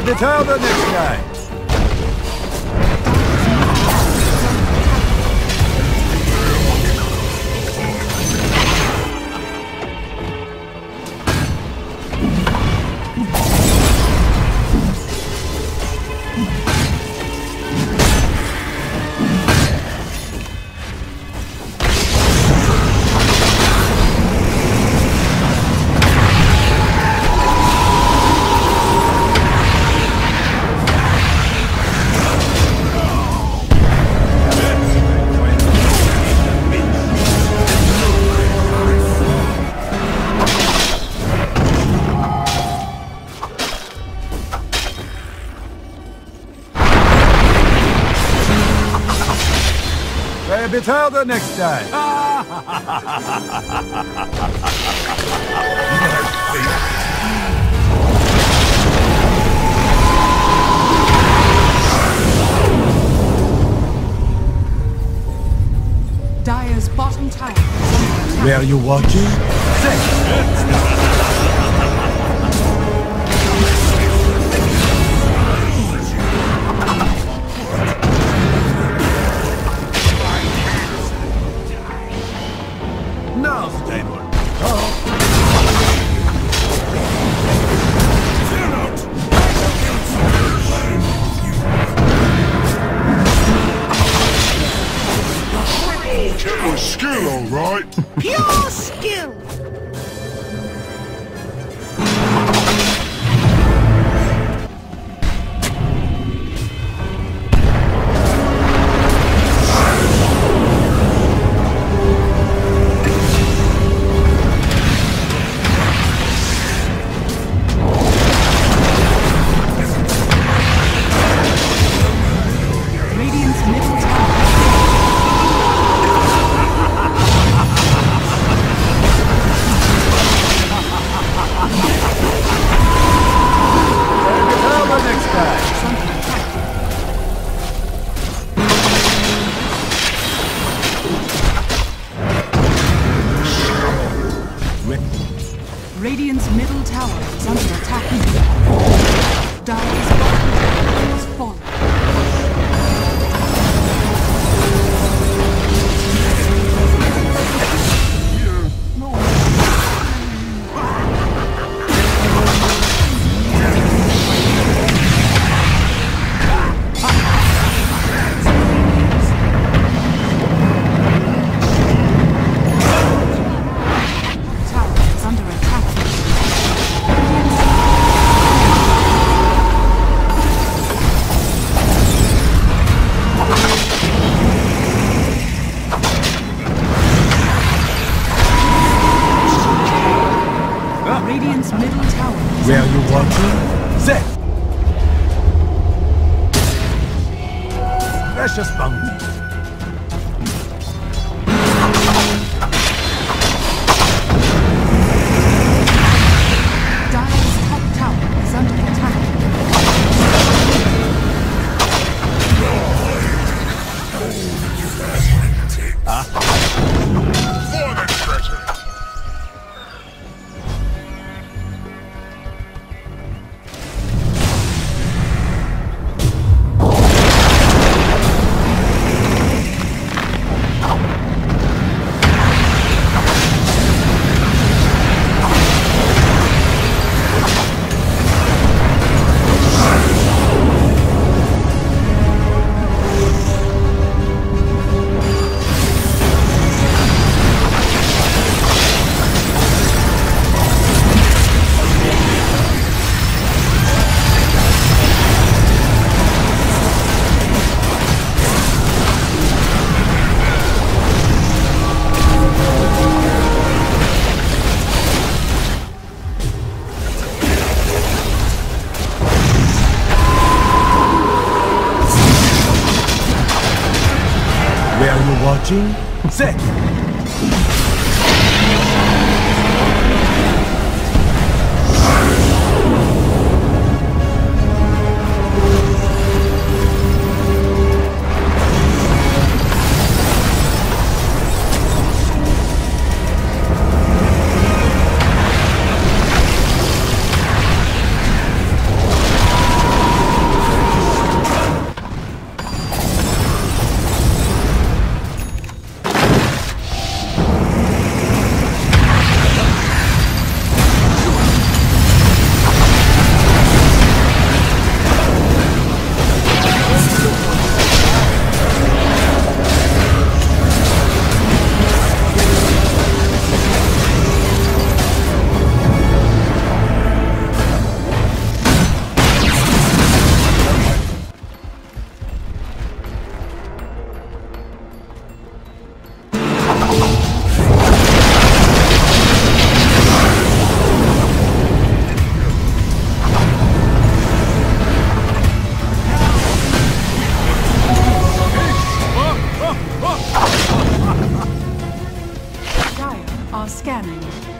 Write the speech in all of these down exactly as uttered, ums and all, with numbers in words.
Bitte the next guy. Bitte the next time. Dire's bottom tower. Where are you watching? Skill, all right. Pure skill. Radiant's middle tower. Radiant's middle tower is under attack. Dire's bottom tower is falling. Radiant's middle tower. Where are you watching? Zed! Precious bounty. Dire's top tower is under attack. Where are you watching? Zed! are scanning.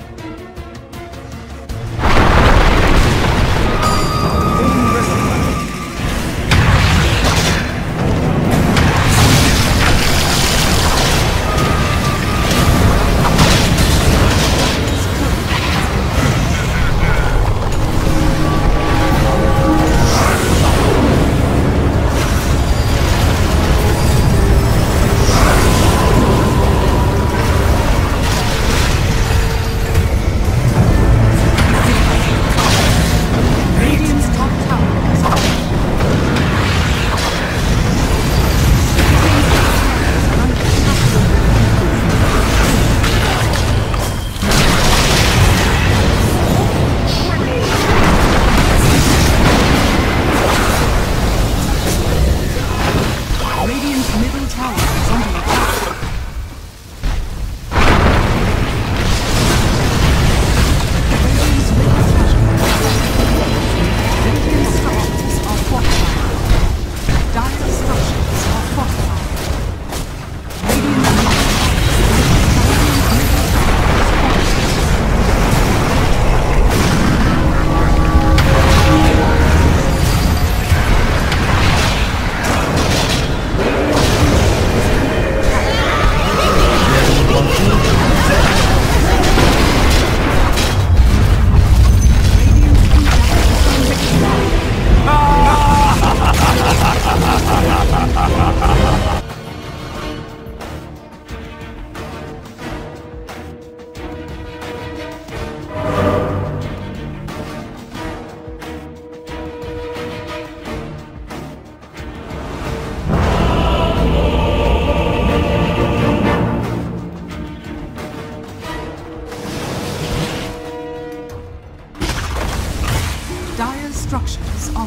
Dire's structures are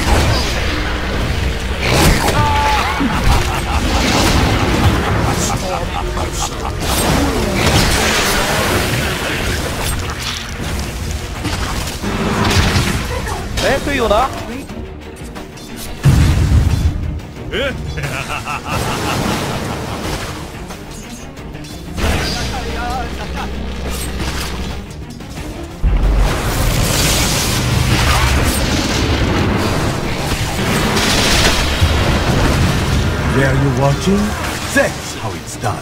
Eh, 队友呢？ Where are you watching? That's how it's done.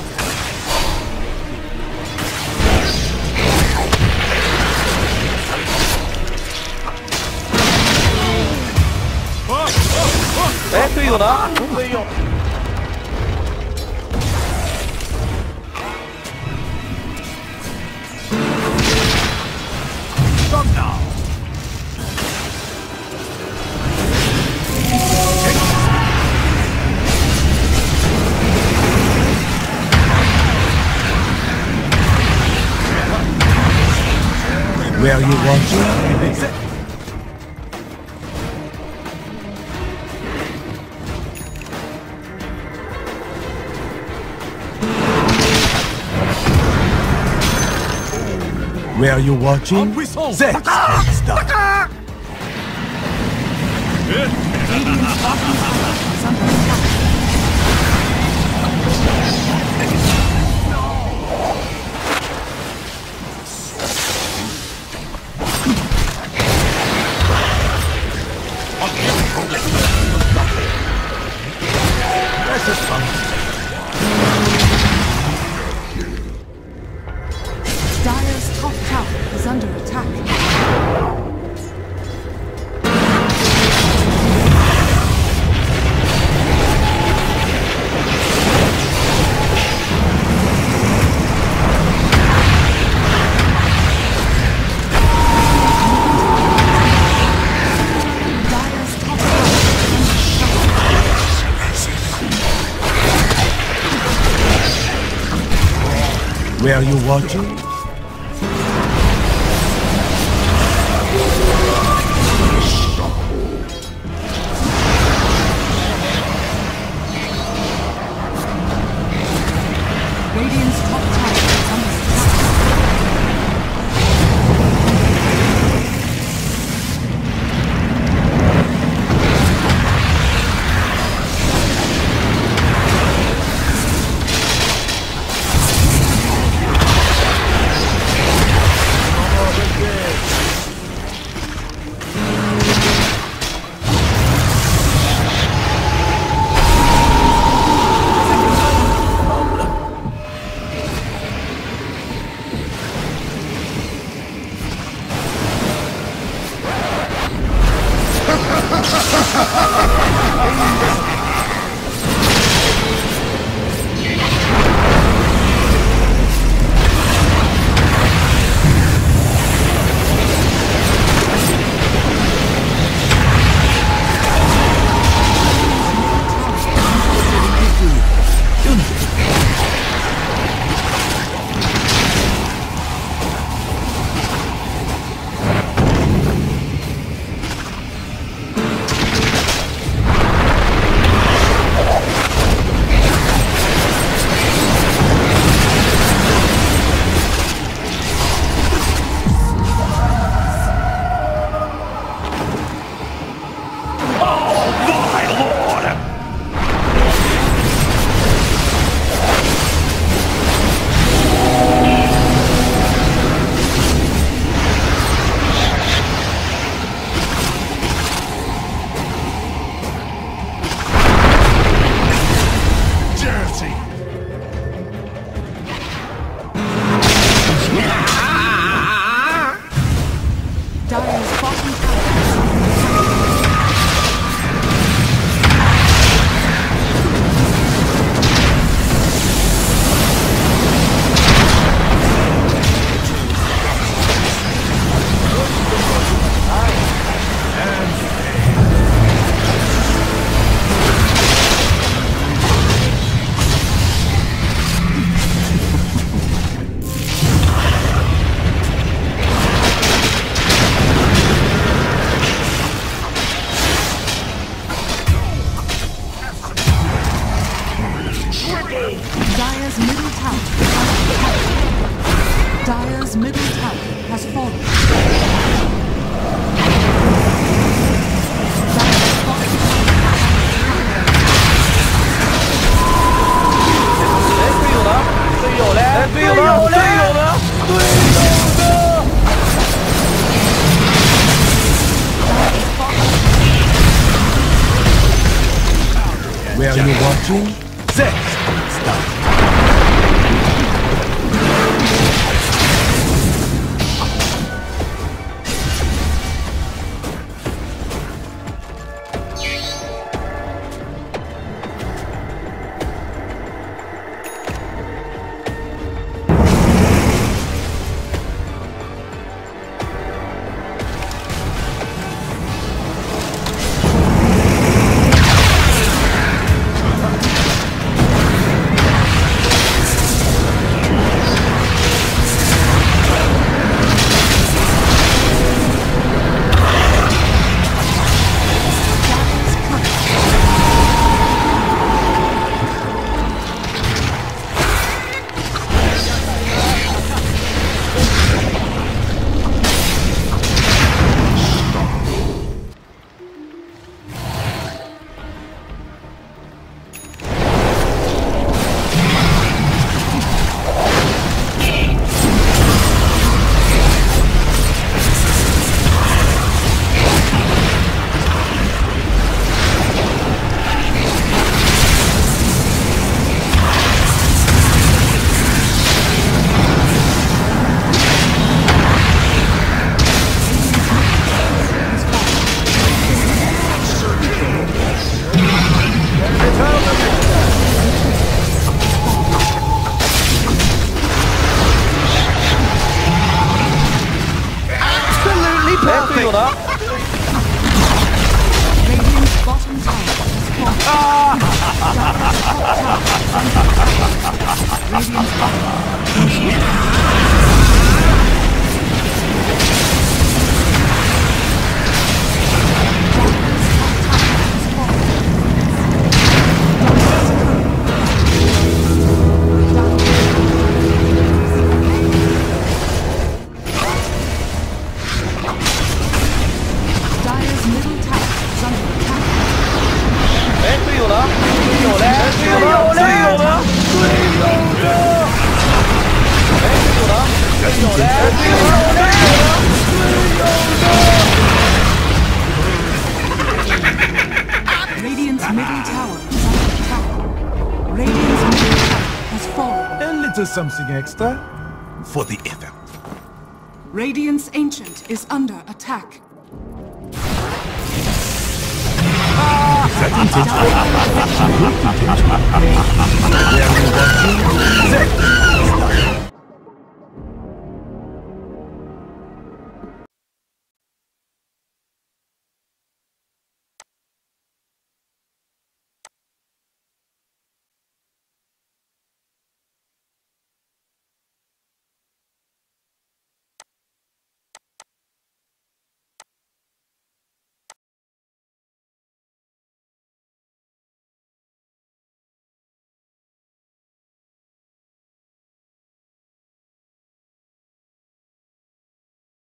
Eh, 队友呢？队友。 Stop now. Where are you watching? Where are you watching? That's how it's done. That's just fun. Dire's top tower is under attack. Where are you watching? Radiant's top tower is under attack. Dire's middle tower has fallen. Dire's bottom tower. 队友呢？队友嘞？队友呢？队友呢？队友呢？ Where you're watching, that's stop. Radiant's bottom tower has fallen. Radiant's Dire's middle tower is under attack. 哎，队友呢？队友嘞？队友呢？队友呢？队友呢？哎，队友呢？队友嘞？队友呢？队友呢？队友呢？ Radiant's middle tower is under attack. Radiant's middle tower has fallen. A little something extra for the effort. Radiant's ancient is under attack. That intention. Good intention.